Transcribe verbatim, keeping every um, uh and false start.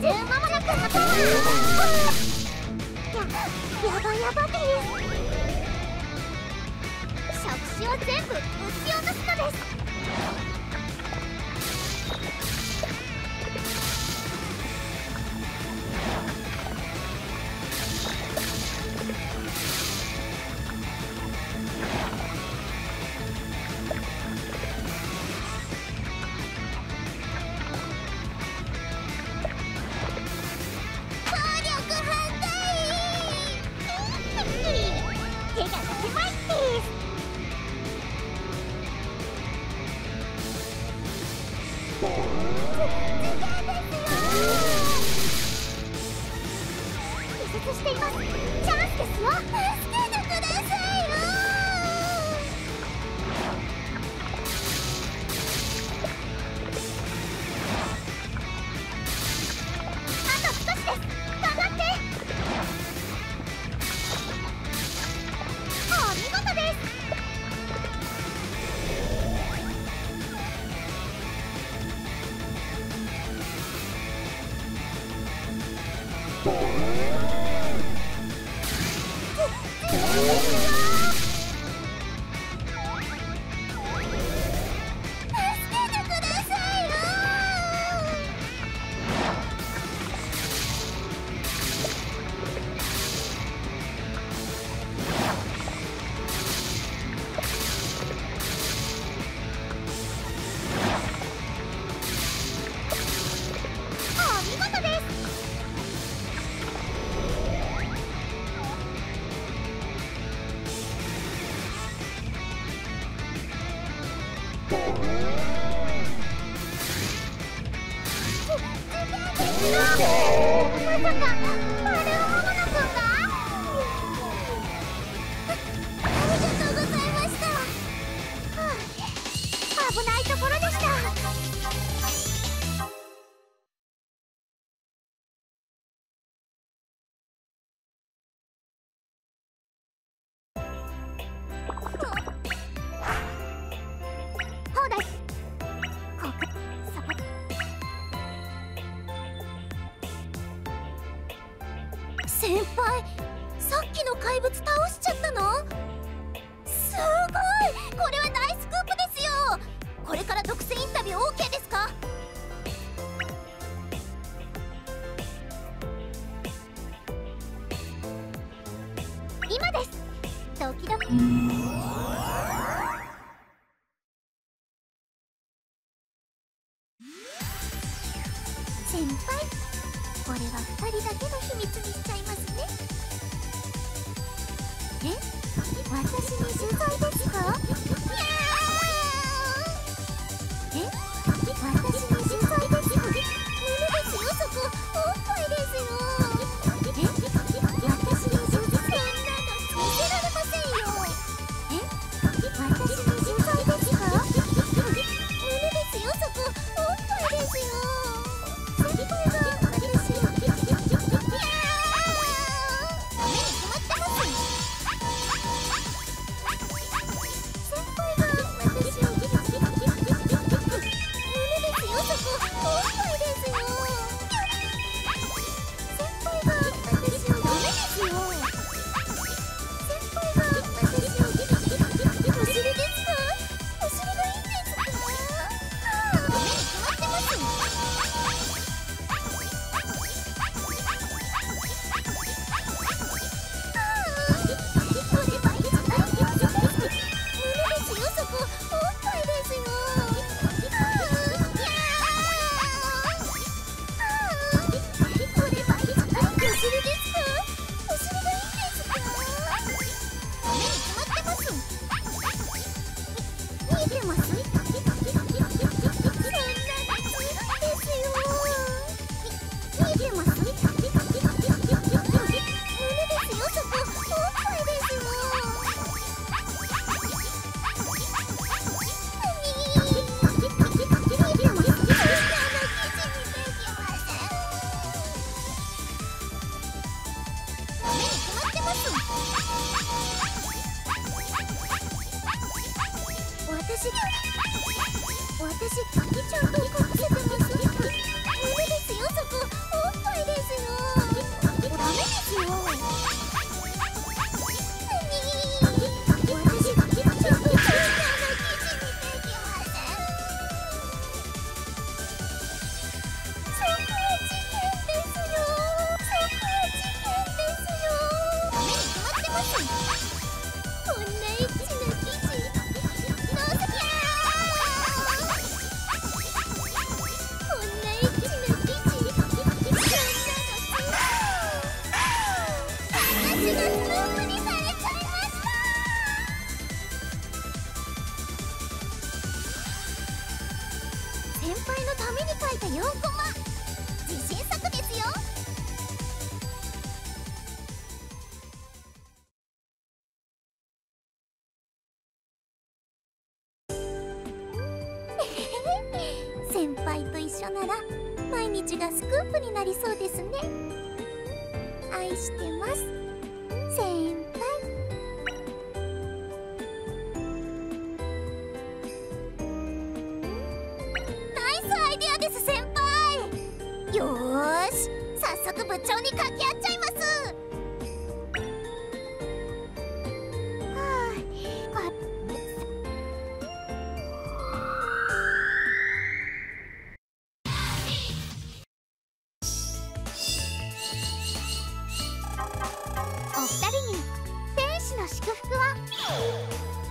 じゅうまもなくのパワー。ややばやばです。触手を全部撃ち落とすのです。しています。チャンスですよ。助けてくださいよ。あと少しです。頑張って。お見事です。まさかあれをモモノ君が？ありがとうございました。はあ、危ないところでした。ほうだしここそこ。先輩、さっきの怪物倒しちゃったの？すごい！これは大スクープですよ。これから独占インタビュー オーケー ですか？今です。ドキドキ。先輩、これはふたりだけの秘密にしちゃいますね。え？私に取材ですか？え？私に取材ですか？胸ですよ、そこ。おっぱいですよ。え？私に取材、そんなの見せられませんよ。え？私に取材ですか？胸ですよ、そこ。おっぱいですよ。先輩が私をダメに決まってます。先輩が私を胸ですよ、そこ。おっぱいですよ。先輩が私をダメですよ。先輩が私をお尻ですか？お尻がいいんですか？ダメに決まってます。私、私、時ちゃんと隠せてます。胸ですよ、そこ。おっ一緒なら毎日がスクープになりそうですね。愛してます、先輩。ナイスアイデアです、先輩。よーし、早速部長に掛け合っちゃいます。お二人に天使の祝福を。